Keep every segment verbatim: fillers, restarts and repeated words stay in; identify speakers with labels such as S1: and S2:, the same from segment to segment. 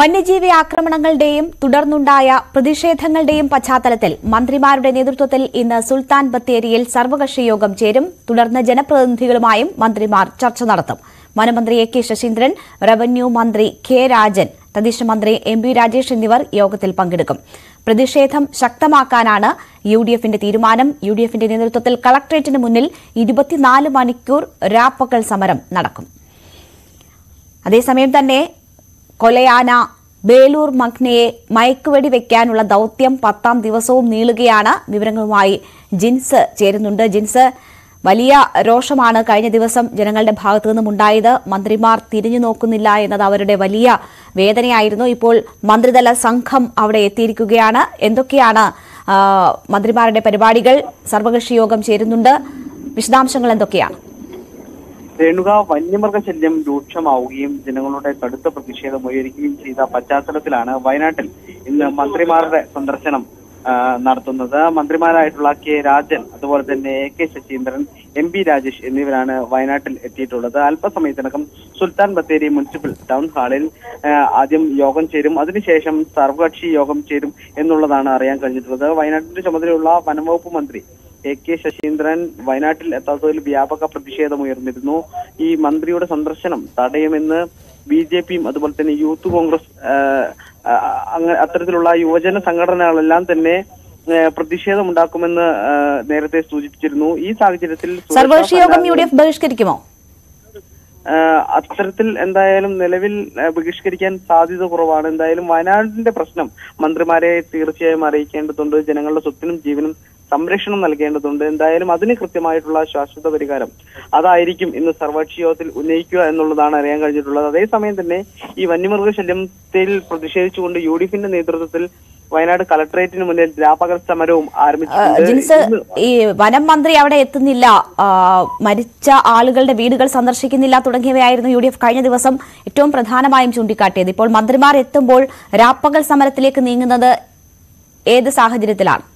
S1: വന്യജീവി ആക്രമണങ്ങളുടെയും തുടർന്നുണ്ടായ പ്രതിഷേധങ്ങളുടെയും പശ്ചാത്തലത്തിൽ മന്ത്രിമാരുടെ നേതൃത്വത്തിൽ ഇന്ന് സുൽത്താൻ ബത്തേരിയിൽ സർവകക്ഷി യോഗം ചേരും. തുടർന്ന് ജനപ്രതിനിധികളുമായും മന്ത്രിമാർ ചർച്ച നടത്തും. വനമന്ത്രി എ കെ ശശീന്ദ്രൻ, റവന്യൂ മന്ത്രി കെ രാജൻ, തദ്ദേശ മന്ത്രി എം പി രാജേഷ് എന്നിവർ യോഗത്തിൽ പങ്കെടുക്കും. പ്രതിഷേധം ശക്തമാക്കാനാണ് യു ഡി എഫിന്റെ തീരുമാനം. യു ഡി എഫിന്റെ നേതൃത്വത്തിൽ കളക്ടറേറ്റിന് മുന്നിൽ ഇരുപത്തിനാല് മണിക്കൂർ രാപ്പകൽ സമരം നടക്കും. അതേസമയം തന്നെ കൊലയാന ബേലൂർ മഗ്നയെ മയക്കുവെടി വെക്കാനുള്ള ദൌത്യം പത്താം ദിവസവും നീളുകയാണ്. വിവരങ്ങളുമായി ജിൻസ് ചേരുന്നുണ്ട്. ജിൻസ്, വലിയ രോഷമാണ് കഴിഞ്ഞ ദിവസം ജനങ്ങളുടെ ഭാഗത്തു നിന്നും ഉണ്ടായത്. മന്ത്രിമാർ തിരിഞ്ഞു നോക്കുന്നില്ല എന്നത് അവരുടെ വലിയ വേദനയായിരുന്നു. ഇപ്പോൾ മന്ത്രിതല സംഘം അവിടെ എത്തിയിരിക്കുകയാണ്. എന്തൊക്കെയാണ് മന്ത്രിമാരുടെ പരിപാടികൾ? സർവകക്ഷി യോഗം ചേരുന്നുണ്ട്. വിശദാംശങ്ങൾ എന്തൊക്കെയാണ്?
S2: രേണുക, വന്യമൃഗശല്യം രൂക്ഷമാവുകയും ജനങ്ങളുടെ കടുത്ത പ്രതിഷേധം ഉയരുകയും ചെയ്ത പശ്ചാത്തലത്തിലാണ് വയനാട്ടിൽ ഇന്ന് മന്ത്രിമാരുടെ സന്ദർശനം നടത്തുന്നത്. മന്ത്രിമാരായിട്ടുള്ള കെ രാജൻ, അതുപോലെ തന്നെ A K Saseendran, M P Rajesh എന്നിവരാണ് വയനാട്ടിൽ എത്തിയിട്ടുള്ളത്. അല്പസമയത്തിനകം സുൽത്താൻ ബത്തേരി മുനിസിപ്പൽ ടൗൺ ഹാളിൽ ആദ്യം യോഗം ചേരും. അതിനുശേഷം സർവകക്ഷി യോഗം ചേരും എന്നുള്ളതാണ് അറിയാൻ കഴിഞ്ഞിട്ടുള്ളത്. വയനാട്ടിന്റെ ചുമതലയുള്ള വനംവകുപ്പ് മന്ത്രി എ കെ ശശീന്ദ്രൻ വയനാട്ടിൽ എത്താത്തതിൽ വ്യാപക പ്രതിഷേധം ഉയർന്നിരുന്നു. ഈ മന്ത്രിയുടെ സന്ദർശനം തടയുമെന്ന് ബി ജെ പിയും അതുപോലെ തന്നെ യൂത്ത് കോൺഗ്രസ് അത്തരത്തിലുള്ള യുവജന സംഘടനകളെല്ലാം തന്നെ പ്രതിഷേധമുണ്ടാക്കുമെന്ന് നേരത്തെ സൂചിപ്പിച്ചിരുന്നു. ഈ സാഹചര്യത്തിൽ
S1: സർവകക്ഷി യോഗം യു ഡി എഫ് ബഹിഷ്കരിക്കുമോ?
S2: അത്തരത്തിൽ എന്തായാലും നിലവിൽ ബഹിഷ്കരിക്കാൻ സാധ്യത കുറവാണ്. എന്തായാലും വയനാടിന്റെ പ്രശ്നം മന്ത്രിമാരെ തീർച്ചയായും അറിയിക്കേണ്ടതുണ്ട്. ജനങ്ങളുടെ സ്വത്തിനും ജീവനും സംരക്ഷണം നൽകേണ്ടതുണ്ട്. എന്തായാലും അതിന് കൃത്യമായിട്ടുള്ള ശാശ്വത പരിഹാരം അതായിരിക്കും ഇന്ന് സർവകക്ഷി യോഗത്തിൽ ഉന്നയിക്കുക എന്നുള്ളതാണ് അറിയാൻ കഴിഞ്ഞിട്ടുള്ളത്. അതേസമയം തന്നെ ഈ വന്യമൃഗശല്യത്തിൽ പ്രതിഷേധിച്ചുകൊണ്ട് യു ഡി എഫിന്റെ നേതൃത്വത്തിൽ വയനാട് കളക്ടറേറ്റിന് മുന്നിൽ രാപ്പകൽ സമരവും ആരംഭിച്ചു.
S1: ഈ വനം മന്ത്രി അവിടെ എത്തുന്നില്ല, മരിച്ച ആളുകളുടെ വീടുകൾ സന്ദർശിക്കുന്നില്ല തുടങ്ങിയവയായിരുന്നു യു ഡി എഫ് കഴിഞ്ഞ ദിവസം ഏറ്റവും പ്രധാനമായും ചൂണ്ടിക്കാട്ടിയത്. ഇപ്പോൾ മന്ത്രിമാർ എത്തുമ്പോൾ രാപ്പകൽ സമരത്തിലേക്ക് നീങ്ങുന്നത് ഏത് സാഹചര്യത്തിലാണ്?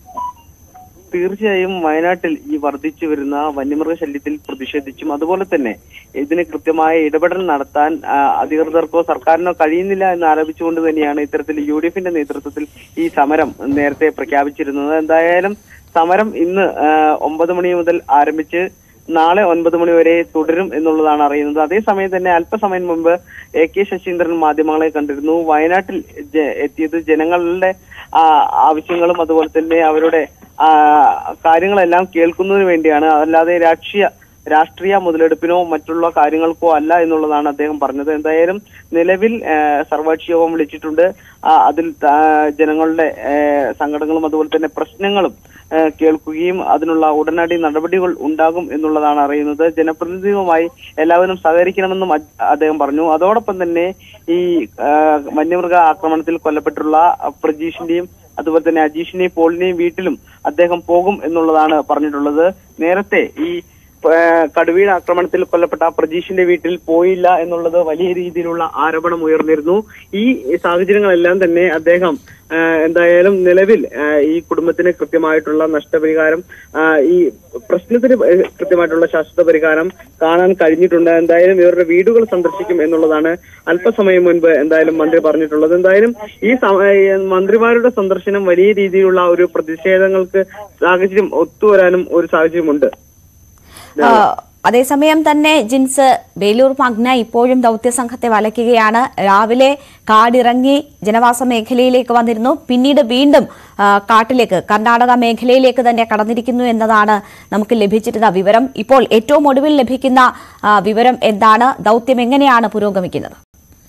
S2: തീർച്ചയായും വയനാട്ടിൽ ഈ വർദ്ധിച്ചു വരുന്ന വന്യമൃഗശല്യത്തിൽ പ്രതിഷേധിച്ചും അതുപോലെ തന്നെ ഇതിന് കൃത്യമായ ഇടപെടൽ നടത്താൻ അധികൃതർക്കോ സർക്കാരിനോ കഴിയുന്നില്ല എന്ന് ആരോപിച്ചുകൊണ്ട് തന്നെയാണ് ഇത്തരത്തിൽ യു ഡി എഫിന്റെ നേതൃത്വത്തിൽ ഈ സമരം നേരത്തെ പ്രഖ്യാപിച്ചിരുന്നത്. എന്തായാലും സമരം ഇന്ന് ഒമ്പത് മണി മുതൽ ആരംഭിച്ച് നാളെ ഒൻപത് മണി വരെ തുടരും എന്നുള്ളതാണ് അറിയുന്നത്. അതേസമയം തന്നെ അല്പസമയം മുമ്പ് എ കെ ശശീന്ദ്രൻ മാധ്യമങ്ങളെ കണ്ടിരുന്നു. വയനാട്ടിൽ എത്തിയത് ജനങ്ങളുടെ ആവശ്യങ്ങളും അതുപോലെ തന്നെ അവരുടെ കാര്യങ്ങളെല്ലാം കേൾക്കുന്നതിന് വേണ്ടിയാണ്, അല്ലാതെ രാഷ്ട്രീയ രാഷ്ട്രീയ മുതലെടുപ്പിനോ മറ്റുള്ള കാര്യങ്ങൾക്കോ അല്ല എന്നുള്ളതാണ് അദ്ദേഹം പറഞ്ഞത്. എന്തായാലും നിലവിൽ സർവകക്ഷി യോഗം വിളിച്ചിട്ടുണ്ട്. അതിൽ ജനങ്ങളുടെ സങ്കടങ്ങളും അതുപോലെ തന്നെ പ്രശ്നങ്ങളും കേൾക്കുകയും അതിനുള്ള ഉടനടി നടപടികൾ ഉണ്ടാകും എന്നുള്ളതാണ് അറിയുന്നത്. ജനപ്രതിനിധികളുമായി എല്ലാവരും സഹകരിക്കണമെന്നും അദ്ദേഹം പറഞ്ഞു. അതോടൊപ്പം തന്നെ ഈ വന്യമൃഗ ആക്രമണത്തിൽ കൊല്ലപ്പെട്ടുള്ള പ്രജീഷിന്റെയും അതുപോലെ തന്നെ അജീഷിന്റെയും പോളിന്റെയും വീട്ടിലും അദ്ദേഹം പോകും എന്നുള്ളതാണ് പറഞ്ഞിട്ടുള്ളത്. നേരത്തെ ഈ കടുവയുടെ ആക്രമണത്തിൽ കൊല്ലപ്പെട്ട പ്രജീഷിന്റെ വീട്ടിൽ പോയില്ല എന്നുള്ളത് വലിയ രീതിയിലുള്ള ആരോപണം ഉയർന്നിരുന്നു. ഈ സാഹചര്യങ്ങളെല്ലാം തന്നെ അദ്ദേഹം എന്തായാലും നിലവിൽ ഈ കുടുംബത്തിന് കൃത്യമായിട്ടുള്ള നഷ്ടപരിഹാരം, ഈ പ്രശ്നത്തിന് കൃത്യമായിട്ടുള്ള ശാശ്വത പരിഹാരം കാണാൻ കഴിഞ്ഞിട്ടുണ്ട്. എന്തായാലും ഇവരുടെ വീടുകൾ സന്ദർശിക്കും എന്നുള്ളതാണ് അല്പസമയം മുൻപ് എന്തായാലും മന്ത്രി പറഞ്ഞിട്ടുള്ളത്. എന്തായാലും ഈ മന്ത്രിമാരുടെ സന്ദർശനം വലിയ രീതിയിലുള്ള ഒരു പ്രതിഷേധങ്ങൾക്ക് സാഹചര്യം ഒത്തുവരാനും ഒരു സാഹചര്യമുണ്ട്.
S1: അതേസമയം തന്നെ ജിൻസ്, ബേലൂർ മഗ്ന ഇപ്പോഴും ദൌത്യസംഘത്തെ വലയ്ക്കുകയാണ്. രാവിലെ കാടിറങ്ങി ജനവാസ മേഖലയിലേക്ക് വന്നിരുന്നു, പിന്നീട് വീണ്ടും കാട്ടിലേക്ക് കർണാടക മേഖലയിലേക്ക് തന്നെ കടന്നിരിക്കുന്നു എന്നതാണ് നമുക്ക് ലഭിച്ചിരുന്ന വിവരം. ഇപ്പോൾ ഏറ്റവും ഒടുവിൽ ലഭിക്കുന്ന വിവരം എന്താണ്? ദൌത്യം എങ്ങനെയാണ് പുരോഗമിക്കുന്നത്?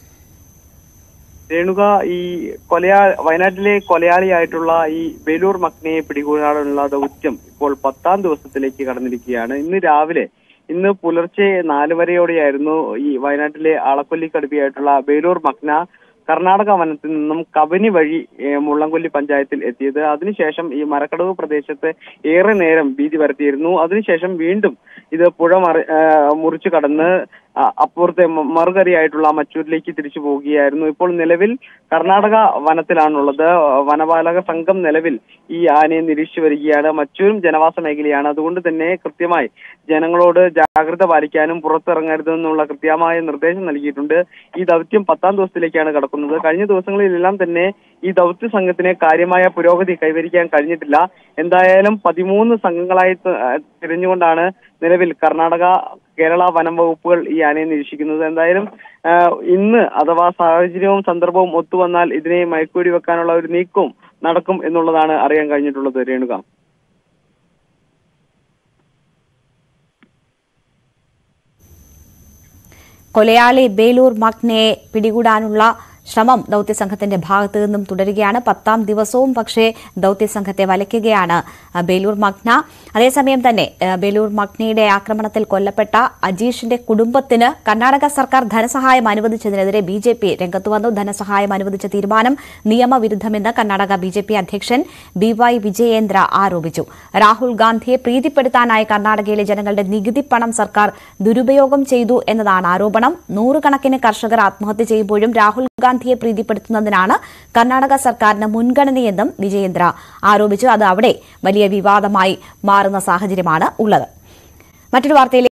S2: രേണുക, ഈ കൊലയാ വയനാട്ടിലെ കൊലയാളിയായിട്ടുള്ള ഈ ബേലൂർ മഗ്നയെ പിടികൂടാനുള്ള ദൗത്യം ഇപ്പോൾ പത്താം ദിവസത്തിലേക്ക് കടന്നിരിക്കുകയാണ്. ഇന്ന് രാവിലെ ഇന്ന് പുലർച്ചെ നാല് വരെയോടെയായിരുന്നു ഈ വയനാട്ടിലെ ആളക്കൊല്ലി കടുവയായിട്ടുള്ള ബേലൂർ മഗ്ന കർണാടക വനത്തിൽ നിന്നും കബനി വഴി മുള്ളംകൊല്ലി പഞ്ചായത്തിൽ എത്തിയത്. അതിനുശേഷം ഈ മരക്കടവ് പ്രദേശത്ത് ഏറെ നേരം ഭീതി പരത്തിയിരുന്നു. അതിനുശേഷം വീണ്ടും ഇത് പുഴ മറി മുറിച്ചു കടന്ന് അപ്പുറത്തെ മറുകരയായിട്ടുള്ള മച്ചൂരിലേക്ക് തിരിച്ചു പോവുകയായിരുന്നു. ഇപ്പോൾ നിലവിൽ കർണാടക വനത്തിലാണുള്ളത്. വനപാലക സംഘം നിലവിൽ ഈ ആനയെ നിരീക്ഷിച്ചു വരികയാണ്. മച്ചൂരും ജനവാസ മേഖലയാണ്. അതുകൊണ്ട് തന്നെ കൃത്യമായി ജനങ്ങളോട് ജാഗ്രത പാലിക്കാനും പുറത്തിറങ്ങരുതെന്നുള്ള കൃത്യമായ നിർദ്ദേശം നൽകിയിട്ടുണ്ട്. ഈ ദൗത്യം പത്താം ദിവസത്തിലേക്കാണ് കടക്കുന്നത്. കഴിഞ്ഞ ദിവസങ്ങളിലെല്ലാം തന്നെ ഈ ദൗത്യ സംഘത്തിന് കാര്യമായ പുരോഗതി കൈവരിക്കാൻ കഴിഞ്ഞിട്ടില്ല. എന്തായാലും പതിമൂന്ന് സംഘങ്ങളായി തിരിഞ്ഞുകൊണ്ടാണ് നിലവിൽ കർണാടക കേരള വനം വകുപ്പുകൾ ഈ ആനയെ നിരീക്ഷിക്കുന്നത്. എന്തായാലും ഇന്ന് അഥവാ സാഹചര്യവും സന്ദർഭവും ഒത്തുവന്നാൽ ഇതിനെ മയക്കുവെടി വെക്കാനുള്ള ഒരു നീക്കവും നടക്കും എന്നുള്ളതാണ് അറിയാൻ കഴിഞ്ഞിട്ടുള്ളത്. രേണുക,
S1: കൊലയാളി ബേലൂർ മഗ്നയെ പിടികൂടാനുള്ള ശ്രമം ദൌത്യസംഘത്തിന്റെ ഭാഗത്തു നിന്നും തുടരുകയാണ്. പത്താം ദിവസവും പക്ഷേ ദൌത്യസംഘത്തെ വലയ്ക്കുകയാണ് ബേലൂർ മഗ്ന. അതേസമയം തന്നെ ബേലൂർ മഗ്നയുടെ ആക്രമണത്തിൽ കൊല്ലപ്പെട്ട അജീഷിന്റെ കുടുംബത്തിന് കർണാടക സർക്കാർ ധനസഹായം അനുവദിച്ചതിനെതിരെ ബി ജെ പി രംഗത്തു വന്നു. ധനസഹായം അനുവദിച്ച തീരുമാനം നിയമവിരുദ്ധമെന്ന് കർണാടക ബി ജെ പി അധ്യക്ഷൻ ബി വൈ വിജയേന്ദ്ര ആരോപിച്ചു. രാഹുൽ ഗാന്ധിയെ പ്രീതിപ്പെടുത്താനായി കർണാടകയിലെ ജനങ്ങളുടെ നികുതി പണം സർക്കാർ ദുരുപയോഗം ചെയ്തു എന്നതാണ് ആരോപണം. നൂറുകണക്കിന് കർഷകർ ആത്മഹത്യ ചെയ്യുമ്പോഴും രാഹുൽ ഗാന്ധിയെ പ്രീതിപ്പെടുത്തുന്നതിനാണ് കർണാടക സർക്കാരിന് മുൻഗണനയെന്നും വിജയേന്ദ്ര ആരോപിച്ചു. അത് അവിടെ വലിയ വിവാദമായി മാറുന്ന സാഹചര്യമാണ് ഉള്ളത്. മറ്റൊരു വാർത്തയിലേക്ക്